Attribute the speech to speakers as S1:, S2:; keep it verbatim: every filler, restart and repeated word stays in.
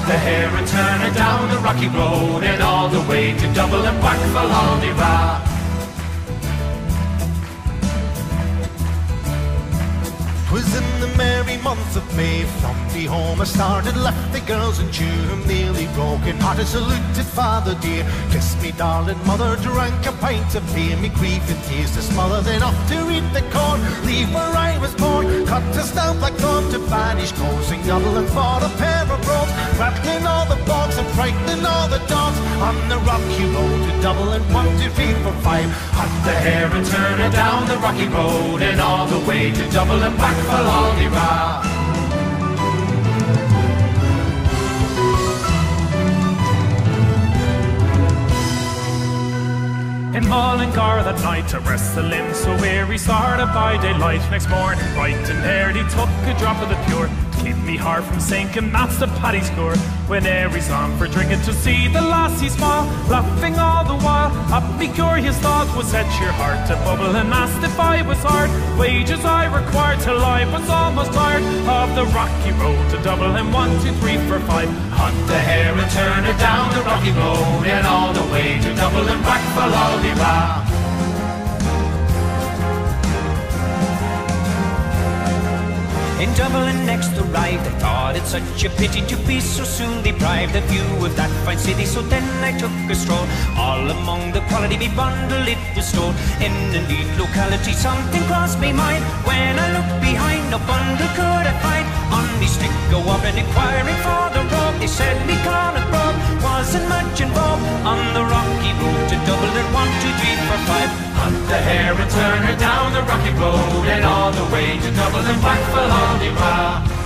S1: the hare and turn her down the rocky road, and all the way to Dublin and back for Mullingar.
S2: 'Twas in the merry month of May, from the home I started, left the girls in Tuam, nearly broken hearted, saluted father dear. Kiss me darling mother, drank a pint of beer, me grief and tears to smother, then off to reap the corn, leave where I was born, cut a stout black thorn to banish, closing Dublin for a pair of brogues, rattling all the bogs and frightening all the dogs, on the rocky road to Dublin, one, two, three, four, five.
S1: Hunt the hare and turn her down the rocky road, and all the way to Dublin and back for Mullingar.
S3: In Mullingar that night to rest the limbs so weary, started by daylight. Next morning bright and early, took a drop of the pure, keep me heart from sinking, that's the paddy's score. When Aries on for drinking, to see the lassie smile, laughing all the while. Up me curious thought was set your heart to bubble, and asked if I was hard wages I required till I was almost tired of the rocky road to Dublin. One, two, three, four, five.
S1: Hunt the hare and turn her down the rocky road, and all the way to Dublin back for Mullingar.
S4: In Dublin next arrived, I thought it such a pity to be so soon deprived of view of that fine city, so then I took a stroll. All among the quality me bundle it was stored. In a neat locality something crossed me mind, when I looked behind no bundle could I find. On me stick go up and inquiring for the road, they said me Connacht Road wasn't much in vogue on the rocky road to Dublin. One, two, three, four, five.
S1: Hunt the hare and turn her down the rocky road, and all the way to Dublin and back for Mullingar.